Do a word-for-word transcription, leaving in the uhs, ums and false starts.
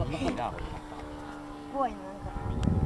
มันไม่ได้กล้วยนั่นก็